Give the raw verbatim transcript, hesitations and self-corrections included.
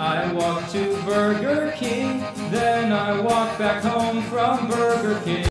I walk to Burger King, then I walk back home from Burger King.